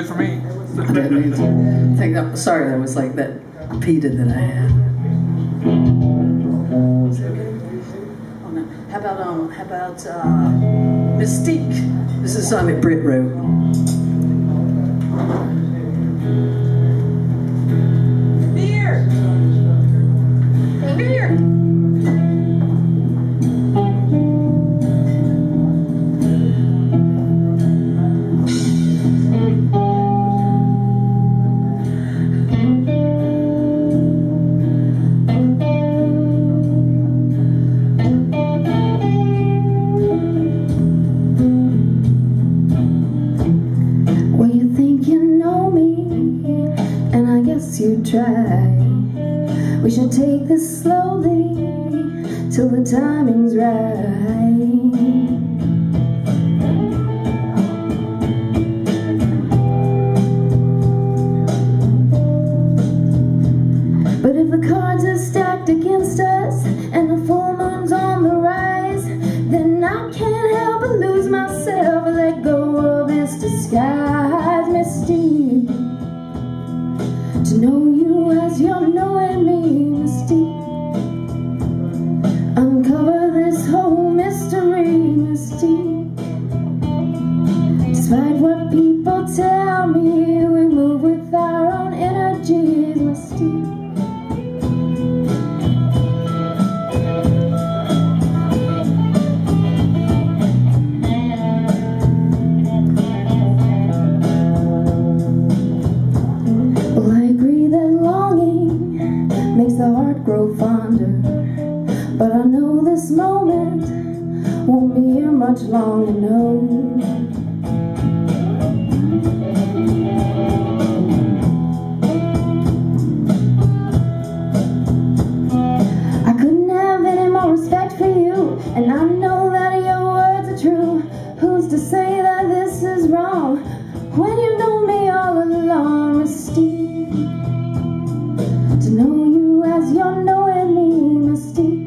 good for me. I think that, sorry, that was like that repeated that I had. Is that okay? Oh, no. How about Mystique? This is a song that Britt wrote. Beer! Beer! You try. We should take this slowly till the timing's right. But if the cards are stacked against us and the full moon's on the rise, then I can't help but lose myself, let go of this disguise. Mystique, to know you as you're knowing me, Mystique. Uncover this whole mystery, Mystique. Despite what people tell me, we move with our own energies, Mystique. Makes the heart grow fonder, but I know this moment won't be here much longer, no. I couldn't have any more respect for you, and I know that your words are true. Who's to say that this is wrong when you know me all along, Mystique? To know you as you're knowing me, Mystique.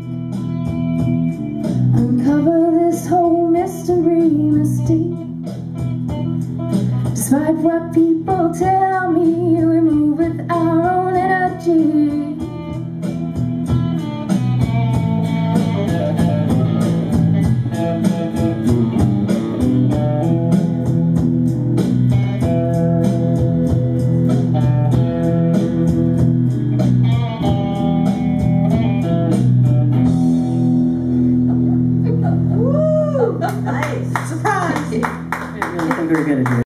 Uncover this whole mystery, Mystique. Despite what people tell me, we move with our own energy. Nice. Surprise! I really think we're gonna do it.